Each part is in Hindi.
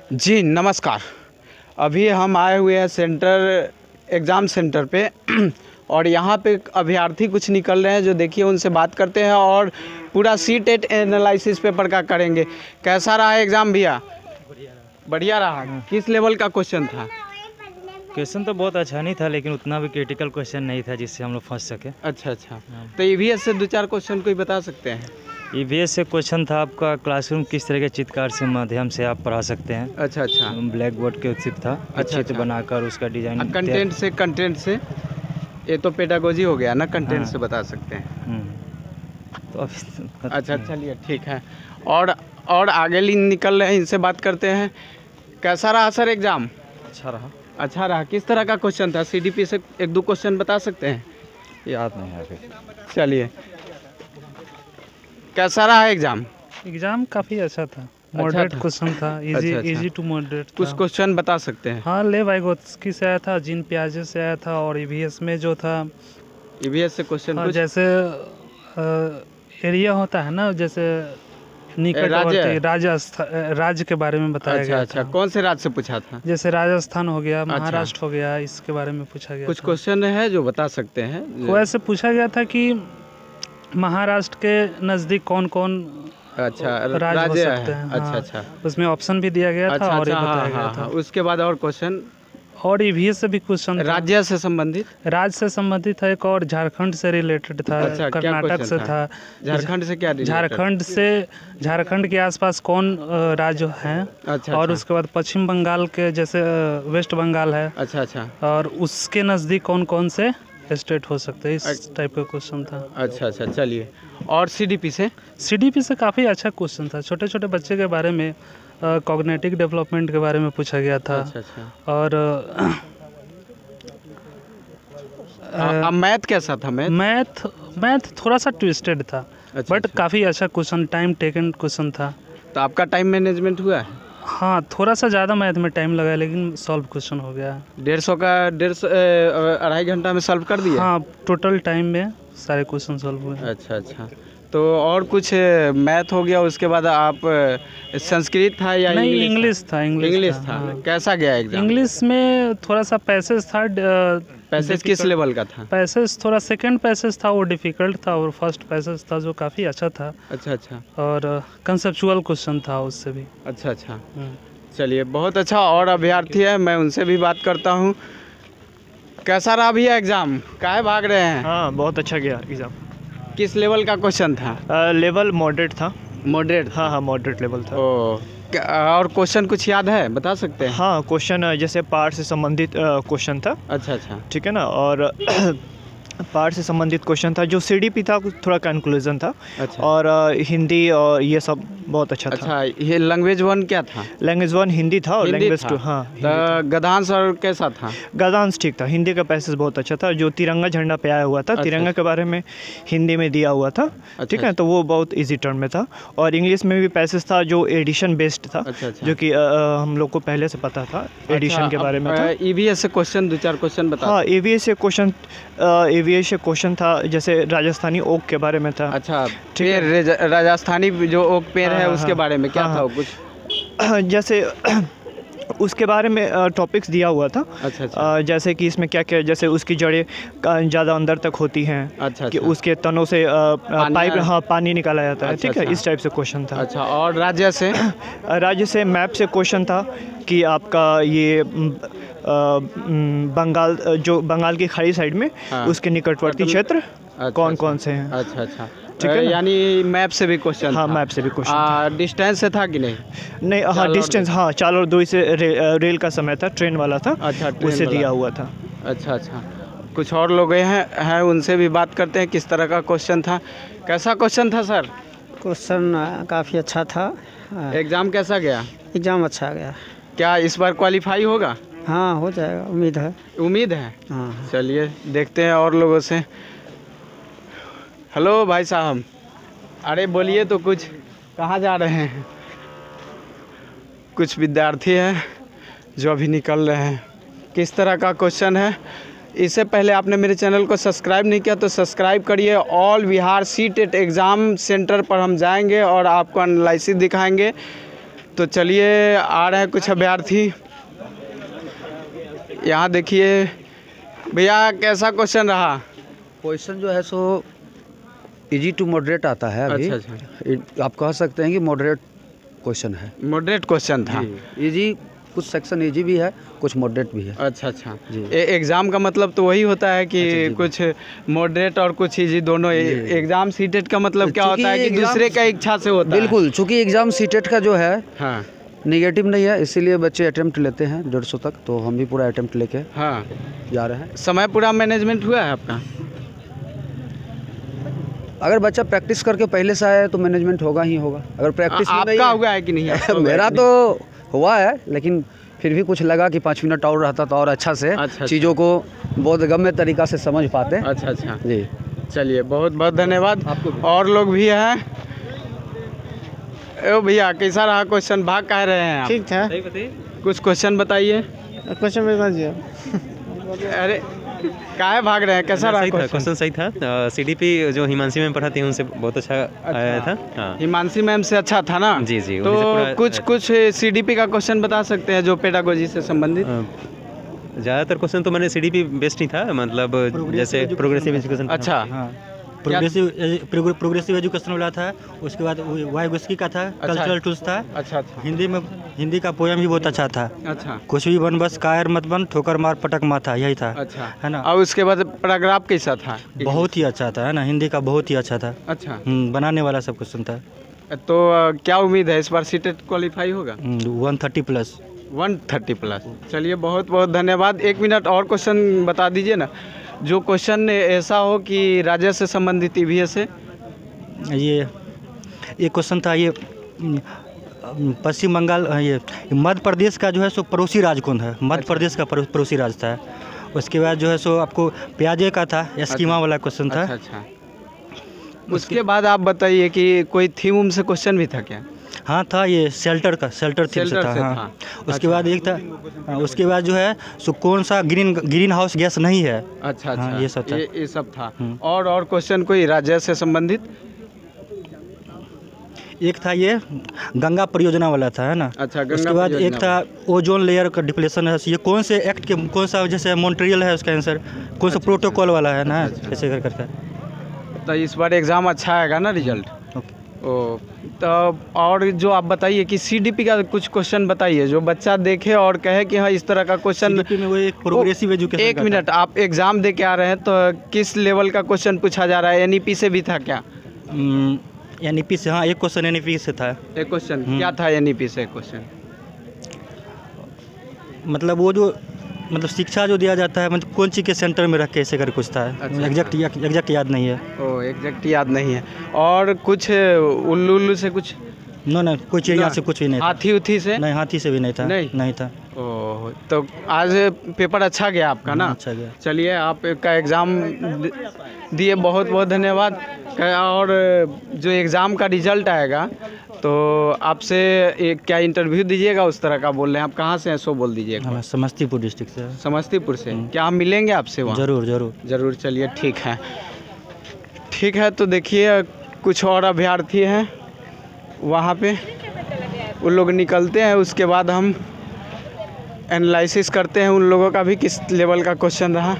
जी नमस्कार। अभी हम आए हुए हैं एग्ज़ाम सेंटर पे और यहाँ पे अभ्यर्थी कुछ निकल रहे हैं जो देखिए उनसे बात करते हैं और पूरा सी-टेट एनालिसिस पेपर का करेंगे। कैसा रहा एग्ज़ाम भैया? बढ़िया रहा। किस लेवल का क्वेश्चन था? क्वेश्चन तो बहुत अच्छा नहीं था, लेकिन उतना भी क्रिटिकल क्वेश्चन नहीं था जिससे हम लोग फंस सके। अच्छा। तो ईवीएस से 2-4 क्वेश्चन कोई बता सकते हैं? ईवीएस से क्वेश्चन था आपका, क्लासरूम किस तरह के चित्रकार से माध्यम से आप पढ़ा सकते हैं। अच्छा। ब्लैक बोर्ड के चित्र था, चित्र बनाकर उसका डिजाइन। कंटेंट से ये तो पेडागोजी हो गया ना, कंटेंट से बता सकते हैं। तो अच्छा चलिए ठीक है। और आगे निकल रहे हैं, इनसे बात करते हैं। कैसा रहा सर एग्ज़ाम? अच्छा रहा। किस तरह का क्वेश्चन था? सीडीपी से 1-2 क्वेश्चन बता सकते हैं? याद नहीं है अभी। चलिए, कैसा रहा एग्ज़ाम? एग्ज़ाम काफ़ी अच्छा था, मॉडरेट क्वेश्चन था, इजी टू मॉडरेट। कुछ क्वेश्चन बता सकते हैं? हाँ, लेव वाइगोत्स्की से आया था, जीन पियाजे से आया था, और ईवीएस में जो था ईवीएस से क्वेश्चन कुछ जैसे एरिया होता है ना, जैसे निकटवर्ती राज्य के बारे में बताया गया था। कौन से राज्य से पूछा था? जैसे राजस्थान हो गया, महाराष्ट्र हो गया, इसके बारे में पूछा गया। कुछ क्वेश्चन है जो बता सकते हैं? वो ऐसे पूछा गया था कि महाराष्ट्र के नज़दीक कौन कौन राज्य हो सकते हैं। अच्छा। उसमें ऑप्शन भी दिया गया था और ये बताया गया था। उसके बाद और क्वेश्चन? और ईवीएस से भी क्वेश्चन राज्य से संबंधित था एक, और झारखंड से रिलेटेड था। कर्नाटक से था। झारखंड से क्या? झारखंड के आसपास कौन राज्य हैं। और उसके बाद पश्चिम बंगाल के, जैसे वेस्ट बंगाल है। अच्छा। और उसके नज़दीक कौन कौन से स्टेट हो सकते हैं, इस टाइप का क्वेश्चन था। अच्छा चलिए। और सीडीपी से काफ़ी अच्छा क्वेश्चन था। छोटे छोटे बच्चे के बारे में, कॉग्निटिव डेवलपमेंट के बारे में पूछा गया था। और मैथ कैसा था? मैथ थोड़ा सा ट्विस्टेड था, बट काफ़ी अच्छा क्वेश्चन, टाइम टेकन क्वेश्चन था। तो आपका टाइम मैनेजमेंट हुआ है? हाँ, थोड़ा सा ज़्यादा मैथ में टाइम लगा, लेकिन सॉल्व क्वेश्चन हो गया। 2.5 घंटा में सॉल्व कर दिया? हाँ, टोटल टाइम में सारे क्वेश्चन सॉल्व हुए। अच्छा। तो और कुछ मैथ हो गया, उसके बाद आप संस्कृत था या नहीं? इंग्लिश था। हाँ। कैसा गया एग्जाम? इंग्लिश में थोड़ा सा पैसेज था। पैसेज किस लेवल का था? पैसेज थोड़ा सेकंड पैसेज था, वो डिफ़िकल्ट था, और फर्स्ट पैसेज था जो काफ़ी अच्छा था। अच्छा। और कंसेप्चुअल क्वेश्चन था उससे भी। अच्छा। चलिए, बहुत अच्छा। और अभ्यर्थी है, मैं उनसे भी बात करता हूँ। कैसा रहा भैया एग्ज़ाम? काहे भाग रहे हैं? हाँ, बहुत अच्छा गया एग्ज़ाम। किस लेवल का क्वेश्चन था? लेवल मॉडरेट था। मॉडरेट? हाँ, मॉडरेट लेवल था। और क्वेश्चन कुछ याद है, बता सकते हैं? हाँ, क्वेश्चन जैसे पार्ट से संबंधित क्वेश्चन था। अच्छा। ठीक है ना। और पार्ट से संबंधित क्वेश्चन था। जो सीडीपी था थोड़ा कंक्लूजन था। अच्छा। और हिंदी और ये सब बहुत अच्छा था। अच्छा, ये लैंग्वेज 1 क्या था? लैंग्वेज 1 हिंदी था, और लैंग्वेज 2 गद्यांश और कैसा था? गद्यांश ठीक था। हिंदी का पैसेज बहुत अच्छा था। जो तिरंगा झंडा पे आया हुआ था, तिरंगा के बारे में हिंदी में दिया हुआ था। ठीक है, तो वो बहुत ईजी टर्म में था। और इंग्लिश में भी पैसेज था जो एडिशन बेस्ड था। जो कि हम लोग को पहले से पता था, एडिशन के बारे में था। ईवीएस से क्वेश्चन 2-4 क्वेश्चन बता। हाँ, ईवीएस से क्वेश्चन था, जैसे राजस्थानी ओक के बारे में था। अच्छा, राजस्थानी जो ओक पेड़ है उसके बारे में क्या था कुछ? जैसे उसके बारे में टॉपिक्स दिया हुआ था। अच्छा। जैसे कि इसमें क्या क्या, जैसे उसकी जड़ें ज़्यादा अंदर तक होती हैं। अच्छा। कि उसके तनों से पानी निकाला जाता है। ठीक है, इस टाइप से क्वेश्चन था। अच्छा। और राज्य से मैप से क्वेश्चन था कि आपका ये बंगाल की खाड़ी साइड में उसके निकटवर्ती क्षेत्र कौन से हैं। अच्छा। ठीक है, यानी मैप से भी क्वेश्चन? हाँ, मैप से भी क्वेश्चन। डिस्टेंस से था कि नहीं? हाँ, डिस्टेंस 4 और 2 से रेल का समय था, ट्रेन वाला था। अच्छा, उससे दिया हुआ था। अच्छा। कुछ और लोग हैं उनसे भी बात करते हैं, किस तरह का क्वेश्चन था। कैसा क्वेश्चन था सर? क्वेश्चन काफ़ी अच्छा था। एग्ज़ाम कैसा गया? एग्ज़ाम अच्छा गया। क्या इस बार क्वालिफाई होगा? हाँ, हो जाएगा, उम्मीद है। हाँ, चलिए देखते हैं और लोगों से। हेलो भाई साहब, अरे बोलिए तो कुछ, कहाँ जा रहे हैं? कुछ विद्यार्थी हैं जो अभी निकल रहे हैं। किस तरह का क्वेश्चन है? इससे पहले आपने मेरे चैनल को सब्सक्राइब नहीं किया तो सब्सक्राइब करिए। All Bihar CTET exam centre पर हम जाएंगे और आपको एनालिसिस दिखाएंगे। तो चलिए आ रहे हैं कुछ अभ्यर्थी। यहाँ देखिए भैया, कैसा क्वेश्चन रहा? क्वेश्चन जो है सो इजी टू मॉडरेट आता है अभी। अच्छा। आप कह सकते हैं कि मॉडरेट क्वेश्चन है। मॉडरेट क्वेश्चन था। इजी, कुछ सेक्शन इजी भी है, कुछ मॉडरेट भी है। अच्छा जी। एग्ज़ाम का मतलब तो वही होता है कि कुछ मॉडरेट और कुछ इजी दोनों। एग्ज़ाम सीटेट का मतलब क्या होता है कि दूसरे का इच्छा से होता है। बिल्कुल, चूँकि एग्ज़ाम सीटेट का जो है हाँ, नेगेटिव नहीं है, इसीलिए बच्चे अटेम्प्ट लेते हैं 150 तक। तो हम भी पूरा अटेम्प्ट लेके हाँ जा रहे हैं। समय पूरा मैनेजमेंट हुआ है आपका? अगर बच्चा प्रैक्टिस करके पहले से आया है तो मैनेजमेंट होगा ही होगा। अगर प्रैक्टिस आपका हुआ है कि नहीं? मेरा तो हुआ है, लेकिन फिर भी कुछ लगा कि 5 मिनट और रहता तो और अच्छा से चीज़ों को बोधगम्य तरीक़ा से समझ पाते। अच्छा जी। चलिए, बहुत बहुत धन्यवाद। आपको और लोग भी हैं। ओ भैया, कैसा रहा क्वेश्चन? भाग कह रहे हैं आप? ठीक था। कुछ क्वेश्चन बताइए। क्वेश्चन में बता दिया। अरे काहे भाग रहे हैं? कैसा रहा क्वेश्चन? सही था। सीडीपी जो हिमांशी मैम पढ़ाती हैं उनसे बहुत अच्छा आया था। हाँ। हिमांशी मैम से अच्छा था ना? जी जी। तो कुछ सीडीपी का क्वेश्चन बता सकते हैं जो पेडागोजी से संबंधित? ज़्यादातर क्वेश्चन तो मैंने सीडीपी बेस्ड ही था, मतलब जैसे प्रोग्रेसिव एजुकेशन। अच्छा। प्रोग्रेसिव एजुकेशन वाला था। उसके बाद वाइगोस्की का था, कल्चरल टूल्स था। अच्छा। हिंदी का पोएम भी बहुत अच्छा था। अच्छा। कुछ भी बन बस कायर मत बन, ठोकर मार पटक माथा, यही था। अच्छा, है ना। और उसके बाद पैराग्राफ कैसा था? बहुत ही अच्छा था, है ना। हिंदी का बहुत ही अच्छा था। अच्छा। बनाने वाला सब क्वेश्चन था। तो क्या उम्मीद है इस बार सीटेट क्वालिफाई होगा? 130+। 130+। चलिए, बहुत बहुत धन्यवाद। 1 मिनट और क्वेश्चन बता दीजिए ना, जो क्वेश्चन ऐसा हो कि राज्य से संबंधित ईवीएस से। ये क्वेश्चन था, ये पश्चिम बंगाल, ये मध्य प्रदेश का जो है सो पड़ोसी राज्य कौन है? मध्य प्रदेश का पड़ोसी राज्य था। उसके बाद जो है सो आपको प्याजे का था, स्कीमा वाला क्वेश्चन था। अच्छा। उसके बाद आप बताइए कि कोई थीम से क्वेश्चन भी था क्या? हाँ था, ये शेल्टर थीम से था। हाँ। उसके बाद एक था, उसके बाद जो है सो कौन सा ग्रीन हाउस गैस नहीं है। अच्छा। हाँ, ये सब था। ये सब था। और क्वेश्चन कोई राज्य से संबंधित? एक था ये गंगा परियोजना वाला था, है ना। अच्छा। उसके बाद एक था ओजोन लेयर का डिप्लेशन है, ये कौन से एक्ट के, कौन सा, जैसे मॉन्ट्रियल है उसका आंसर, कौन सा प्रोटोकॉल वाला है ना, ऐसे करके। तो इस बार एग्ज़ाम अच्छा आएगा ना रिजल्ट? ओ, तो और जो आप बताइए कि सीडीपी का कुछ क्वेश्चन बताइए जो बच्चा देखे और कहे कि हाँ इस तरह का क्वेश्चन। में वो एक प्रोग्रेसिव एजुकेशन। 1 मिनट, आप एग्ज़ाम दे के आ रहे हैं तो किस लेवल का क्वेश्चन पूछा जा रहा है? एनईपी से भी था क्या? एनईपी से, हाँ, एक क्वेश्चन एनईपी से था। एक क्वेश्चन क्या था एनईपी से क्वेश्चन? मतलब वो जो शिक्षा जो दिया जाता है, मतलब कौन चीज़ के सेंटर में रख के ऐसे कर कुछ था। एग्जैक्ट याद नहीं है। ओ, एग्जैक्ट याद नहीं है। और कुछ उल्लू से कुछ? ना, कोई चिड़िया से कुछ भी नहीं था। हाथी से? नहीं, हाथी से भी नहीं था। नहीं था। ओह, तो आज पेपर अच्छा गया आपका ना? अच्छा गया। चलिए, आपका एग्ज़ाम दिए, बहुत बहुत धन्यवाद। और जो एग्ज़ाम का रिजल्ट आएगा तो आपसे क्या इंटरव्यू दीजिएगा उस तरह का बोल रहे हैं? आप कहाँ से हैं सो बोल दीजिएगा। मैं समस्तीपुर डिस्ट्रिक्ट से। समस्तीपुर से? क्या हम मिलेंगे आपसे वहाँ? ज़रूर। चलिए, ठीक है। तो देखिए, कुछ और अभ्यर्थी हैं वहाँ पे, उन लोग निकलते हैं, उसके बाद हम एनालिसिस करते हैं उन लोगों का भी किस लेवल का क्वेश्चन रहा।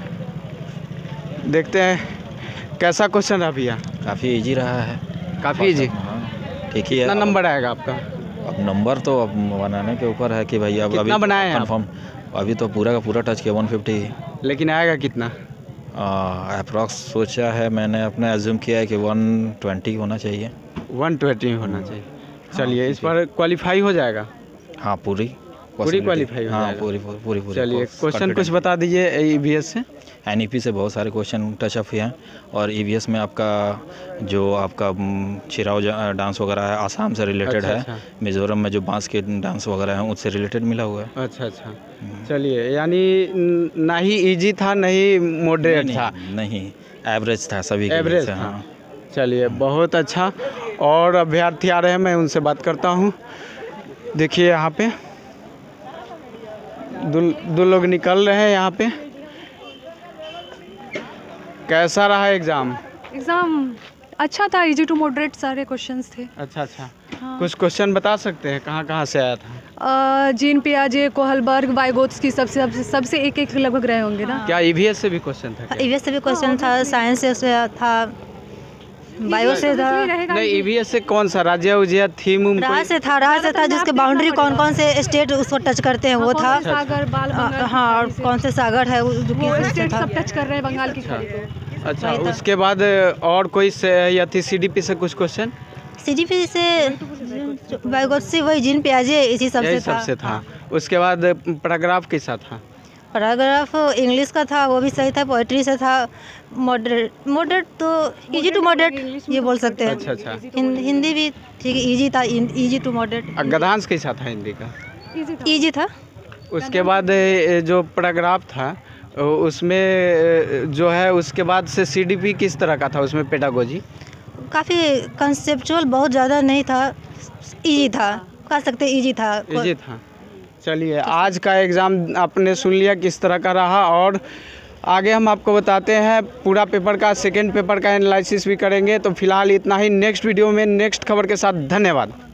देखते हैं कैसा क्वेश्चन रहा भैया। काफ़ी इजी रहा है। काफ़ी इजी? ठीक ही है। कितना नंबर आएगा आपका? अब नंबर तो अब बनाने के ऊपर है कि भैया कितना बनाए हैं कंफर्म। अभी तो पूरा का पूरा टच किया 150। लेकिन आएगा कितना? अप्रॉक्स सोचा है मैंने, अपने एज्यूम किया है कि 120 होना चाहिए। 120 होना चाहिए। चलिए, इस बार क्वालिफाई हो जाएगा? हाँ, पूरी क्वालिफाई हो जाएगा। पूरी। चलिए, क्वेश्चन कुछ बता दीजिए ईवीएस से। एनईपी से बहुत सारे क्वेश्चन टचअप हुए हैं, और ईवीएस में आपका चिराव डांस वगैरह है, आसाम से रिलेटेड है। मिज़ोरम में जो बांस के डांस वगैरह हैं उससे रिलेटेड मिला हुआ है। अच्छा। चलिए, यानी ना ही इजी था ना ही मॉडरेट था? नहीं, एवरेज था, सभी एवरेज था। हाँ। चलिए, बहुत अच्छा। और अभ्यर्थी आ रहे हैं, मैं उनसे बात करता हूँ। देखिए, यहाँ पे दो लोग निकल रहे हैं यहाँ पे। कैसा रहा एग्ज़ाम? अच्छा था, इजी टू मॉडरेट सारे क्वेश्चंस थे। अच्छा अच्छा। कुछ क्वेश्चन बता सकते हैं कहाँ कहाँ से आया था? जीन पियाजे, कोहलबर्ग, वाइगोत्स्की सबसे एक लगभग रहे होंगे ना। क्या ईवीएस से भी क्वेश्चन था? ईवीएस से भी क्वेश्चन था, साइंस से था, बायो से था। नहीं, ईवीएस से कौन सा राज्य उजिया थीम राह से था जिसके बाउंड्री कौन कौन से स्टेट उसको टच करते हैं वो था। सागर, बाल बंगाल, हाँ, और कौन से सागर है जो कि स्टेट सब टच कर रहे हैं बंगाल की खाड़ी को। अच्छा, उसके बाद और कोई या थी सीडीपी से कुछ क्वेश्चन? सीडीपी से वाइगोत्स्की, वही जीन पियाजे, इसी सबसे था। उसके बाद पैराग्राफ कैसा था? पैराग्राफ इंग्लिश का था, वो भी सही था। पोइट्री से था, मॉडरेट तो इजी टू मॉडरेट ये बोल सकते हैं। अच्छा अच्छा। हिंदी भी ठीक है, इजी था, इजी टू मॉडरेट। गद्यांश कैसा था हिंदी का? इजी था। उसके बाद जो पैराग्राफ था उसमें जो है, उसके बाद से सीडीपी किस तरह का था? उसमें पेडागोजी काफ़ी कंसेप्चुअल, बहुत ज़्यादा नहीं था, इजी था, कह सकते इजी था। इजी था। चलिए, आज का एग्ज़ाम आपने सुन लिया किस तरह का रहा, और आगे हम आपको बताते हैं पूरा पेपर का, सेकंड पेपर का एनालिसिस भी करेंगे। तो फिलहाल इतना ही, नेक्स्ट वीडियो में नेक्स्ट खबर के साथ। धन्यवाद।